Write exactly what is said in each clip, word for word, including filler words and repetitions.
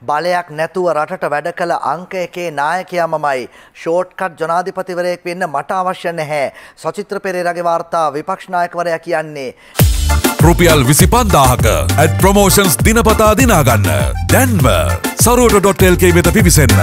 බලයක් නැතුව රටට වැඩ කළ අංක එකේ නායකයා මමයි. ෂෝට්කට් ජනාධිපතිවරයෙක් වෙන්න මට අවශ්‍ය නැහැ. සචිත්‍ර පෙරේරාගේ වාර්තා විපක්ෂ නායකවරයා කියන්නේ. රුපියල් විසිපන්දාහක ඇඩ් ප්‍රොමෝෂන්ස් දිනපතා දිනා ගන්න. දැන්ම සරුවට ඩොට් එල් කේ වෙත පිවිසෙන්න.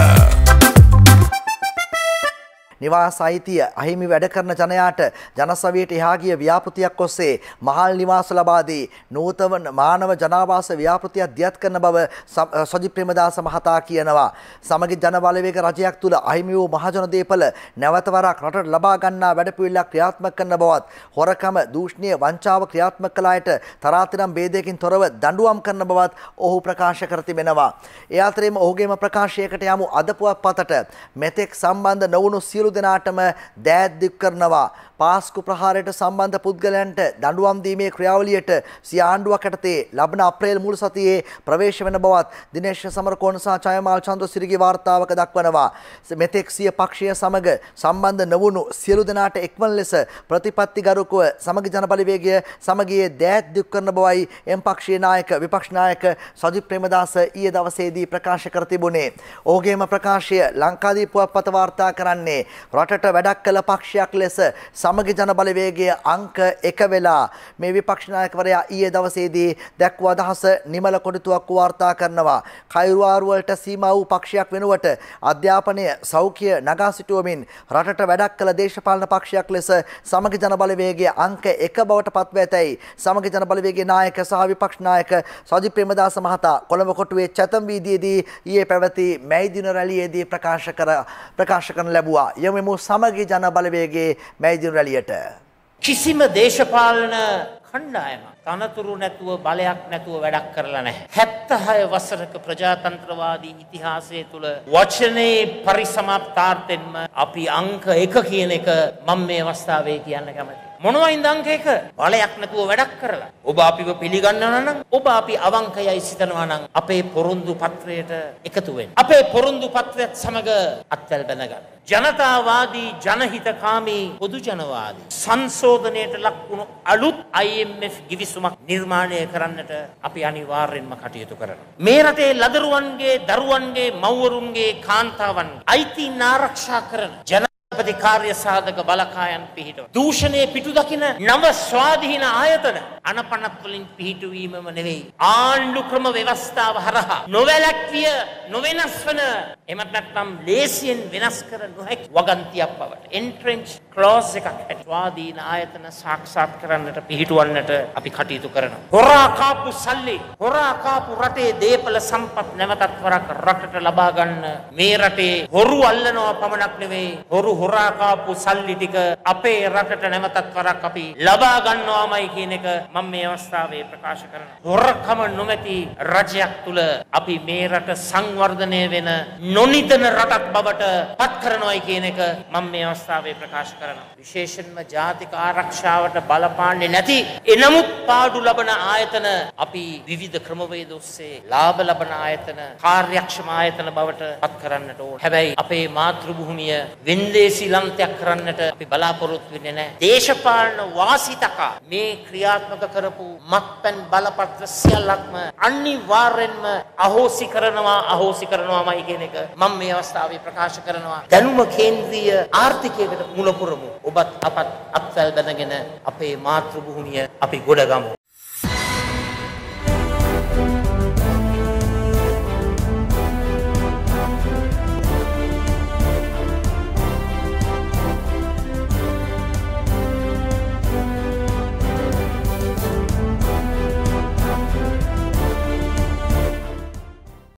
නිවාස අයිතිය අහිමි වැඩ කරන ජනයාට ජනසවියට එහා ගිය ව්‍යාපෘතියක් ඔස්සේ මහල් නිවාස ලබා දී නූතන මානව ජනාවාස ව්‍යාපෘතියක් දියත් කරන බව සජිත් ප්‍රේමදාස මහතා කියනවා. සමගි ජන බලවේග රජයක් තුල අහිමි වූ මහජන දේපල නැවත වරක් රටට ලබා ගන්නා වැඩපිළිවෙලක් ක්‍රියාත්මක කරන බවත් හොරකම දූෂණීය වංචාව ක්‍රියාත්මක කළ අයට තරාතිරම් ભેදයකින් තොරව දඬුවම් කරන බවත් ඔහු ප්‍රකාශ කර තිබෙනවා. ඒ අතරේම ඔහුගේම ප්‍රකාශයකට යමු අද පුවත්පතට මෙතෙක් සම්බන්ධ නොවුණු සියලු දෙනාටම දෑත් දික් කරනවා. පාස්කු ප්‍රහාරයට සම්බන්ධ පුද්ගලයන්ට දඬුවම් දීමේ ක්‍රියාවලියට සිය ආණ්ඩුවක් යටතේ ලබන අප්‍රේල් මුල් සතියේ ප්‍රවේශ වෙන බවත් දිනේශ් සමරකෝණ සහ චයමාල් චන්ද්‍රසිරිගේ වාර්තාවක දක්වනවා. මෙතෙක් සිය පක්ෂය සමග සම්බන්ධ නොවුණු සියලු දෙනාට එක්වන ලෙස ප්‍රතිපත්තිගරුකව සමගි ජන බලවේගය සමගියේ දෑත් දික් කරන බවයි එම් පක්ෂයේ නායක විපක්ෂ නායක සජිත් ප්‍රේමදාස ඊයේ දවසේදී ප්‍රකාශ කර තිබුණේ. ඔහුගේම ප්‍රකාශය ලංකාදීප පුවත්පත වාර්තා කරන්නේ රටට වැඩක් කළ පක්ෂයක් ලෙස සමගි ජන බලවේගයේ අංක එක වෙලා මේ විපක්ෂ නායකවරයා ඊයේ දවසේදී දැක්වූ අදහස නිමල කොඩිතුවක්කු වාර්තා කරනවා. කයිරුආරු වලට සීමා වූ පක්ෂයක් වෙනුවට අධ්‍යාපනය සෞඛ්‍ය නගා සිටුවමින් රටට වැඩක් කළ දේශපාලන පක්ෂයක් ලෙස සමගි ජන බලවේගයේ අංක එක බවට පත්ව ඇතැයි සමගි ජන බලවේගයේ නායක සහ විපක්ෂ නායක සජිත් ප්‍රේමදාස මහතා කොළඹ කොටුවේ චතම් වීදියේදී ඊයේ පැවති මැයි දින රැළියේදී ප්‍රකාශ කර ප්‍රකාශ කරන ලැබුවා. යමෙමු සමගි ජන බලවේගයේ මැයි දින රැළියට. කිසිම දේශපාලන කණ්ඩායමක් තනතුරු නැතුව බලයක් නැතුව වැඩක් කරලා නැහැ. හැත්තහය වසරක ප්‍රජාතන්ත්‍රවාදී ඉතිහාසය තුළ වචනේ පරිසමාප්තාර්ථයෙන්ම අපි අංක එක කියන එක මම මේ අවස්ථාවේ කියන්න කැමතියි. මොනවයින්ද අංක එක? බලයක් නැතුව වැඩක් කරලා. ඔබ අපිව පිළිගන්නවා නම්, ඔබ අපි අවංකයයි සිතනවා නම් අපේ පොරොන්දු පත්‍රයට එකතු වෙන්න. අපේ පොරොන්දු පත්‍රයත් සමග අත්වැල් බැඳගන්න. ජනතාවාදී ජනහිතකාමී පොදු ජනවාදී සංශෝධනයට ලක් වුණු අලුත් I M F ගිවිසුමක් නිර්මාණය කරන්නට අපි අනිවාර්යෙන්ම කටයුතු කරනවා. මේ රටේ ලදරුවන්ගේ, දරුවන්ගේ, මව්වරුන්ගේ, කාන්තාවන්ගේ අයිතීන් ආරක්ෂා කරන ජන ප්‍රතිකාර්ය සාධක බලකායන් පිහිටව. දූෂණයේ පිටු දකින නව ස්වාධීන ආයතන අනපනත් වලින් පිහිටුවීමම නෙවෙයි. ආණ්ඩු ක්‍රම ව්‍යවස්ථාව හරහා නොවැළැක්විය නොවෙනස් වන එමත් නැත්නම් ලේසියෙන් වෙනස් කර නොහැකි වගන්තියක් බවට එන්ට්‍රෙන්ච් ක්ලෝස් එකක් ඇති ස්වාධීන ආයතන සාක්ෂාත් කරන්නට පිහිටුවන්නට අපි කටයුතු කරනවා. හොරා කාපු සල්ලි, හොරා කාපු රටේ දේපල සම්පත් නැවතත් වරක් රටට ලබා ගන්න මේ රටේ හොරු අල්ලනවා පමණක් නෙවෙයි, හොරු හොරා කාපු සල්ලි ටික අපේ රටට නැවතත් වරක් අපි ලබා ගන්නවාමයි කියන එක මම මේ අවස්ථාවේ ප්‍රකාශ කරනවා. හොරකම නොමැති රජයක් තුල අපි මේ රට සංවර්ධනය වෙන නොනිදන රටක් බවට පත් කරනවායි කියන එක මම මේ අවස්ථාවේ ප්‍රකාශ කරනවා. විශේෂයෙන්ම ජාතික ආරක්ෂාවට බලපාන්නේ නැති එනමුත් පාඩු ලබන ආයතන අපි විවිධ ක්‍රමවේද ඔස්සේ ලාභ ලබන ආයතන කාර්යක්ෂම ආයතන බවට පත් කරන්නට ඕන. හැබැයි අපේ මාතෘ භූමිය වෙන්දේ ශීලන්තයක් කරන්නට අපි බලාපොරොත්තු වෙන්නේ නැහැ. දේශපාලන වාසිතක මේ ක්‍රියාත්මක කරපු මත්පැන් බලපත්‍ර සියල්ලක්ම අනිවාර්යෙන්ම අහෝසි කරනවා අහෝසි කරනවාමයි කියන එක මම මේ අවස්ථාවේ ප්‍රකාශ කරනවා. දැනුම කේන්ද්‍රීය ආර්ථිකයකට මුල පුරමු. ඔබත් අපත් අත්වැල් බැඳගෙන අපේ මාතෘ භූමිය අපි ගොඩ ගමු.